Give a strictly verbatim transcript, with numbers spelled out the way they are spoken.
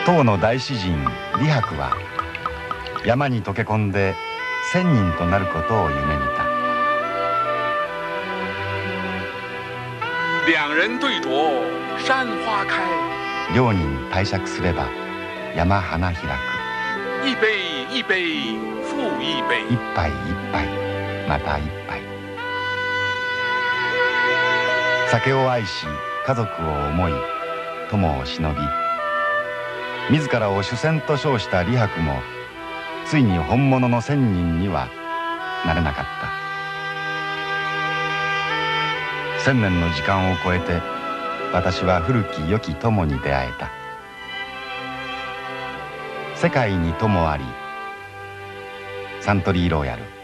唐の大詩人李白は山に溶け込んで仙人となることを夢見た。 两人对酌山花开。 両人対酌すれば山花開く。 一杯一杯复一杯。 一杯一杯また一杯。酒を愛し家族を思い友を忍び、自らを主戦と称した李白もついに本物の仙人にはなれなかった。千年の時間を超えて私は古き良き友に出会えた。世界に友あり。サントリーローヤル。